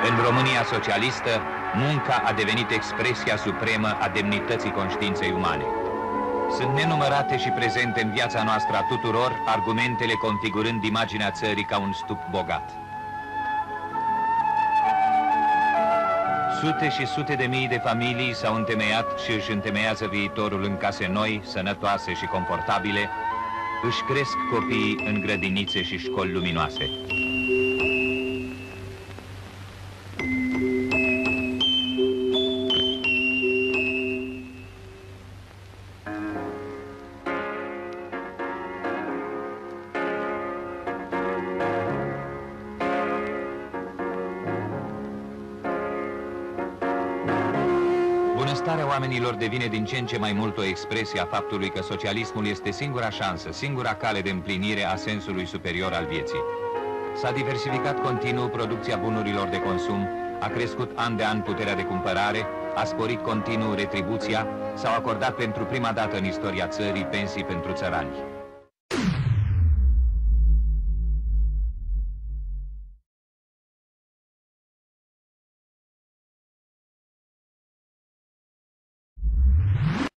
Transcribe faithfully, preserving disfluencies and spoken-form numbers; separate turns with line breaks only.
În România socialistă, munca a devenit expresia supremă a demnității conștiinței umane. Sunt nenumărate și prezente în viața noastră a tuturor argumentele configurând imaginea țării ca un stup bogat. Sute și sute de mii de familii s-au întemeiat și își întemeiază viitorul în case noi, sănătoase și confortabile, își cresc copiii în grădinițe și școli luminoase. Bunăstarea oamenilor devine din ce în ce mai mult o expresie a faptului că socialismul este singura șansă, singura cale de împlinire a sensului superior al vieții. S-a diversificat continuu producția bunurilor de consum, a crescut an de an puterea de cumpărare, a sporit continuu retribuția, s-au acordat pentru prima dată în istoria țării pensii pentru țărani.